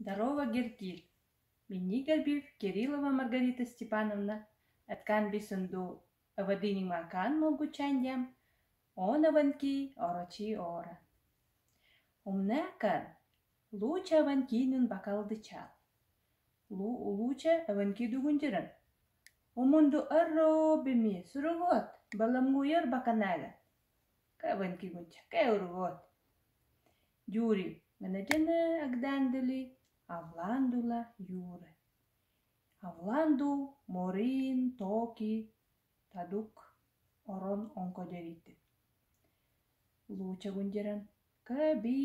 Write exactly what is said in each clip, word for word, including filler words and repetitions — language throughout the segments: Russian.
Здорово, Геркиль. Миннигер бив Кириллова Маргарита Степановна. Аткан бисунду авадинин макан могучандям. Он аванки орочи ора. Умнакан луча аванкинын бакалды чал. Лу луча аванки дугунжиран. Умунду арро бими суругот баламгуйор баканага. Каванки гунча каургот. Юри манajana агдандали авландула юре. Авланду морин токи тадук орон онкодерите. Луча гунжиран каби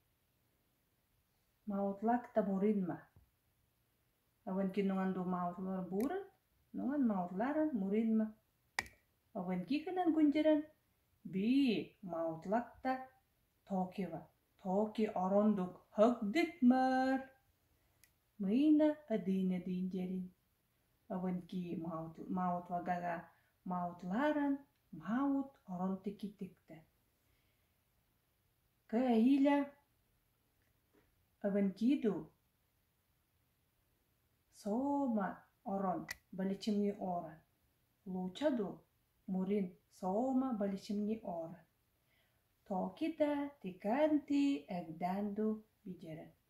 маутлак тамуринма. Аванки нуанду маутлар буран, нуан маутларан муринма. Аванки канан гунжиран би маутлакта токива. Токи орондук хагдитмар. Мыйна адына динжерин. Аванки маут маут вагага маутларан маут оронтикитикте. Каиля аванкиду сома орон баличимни оран. Лучаду мурин сома баличимни оран. Токита тиканти эгданду биджерен.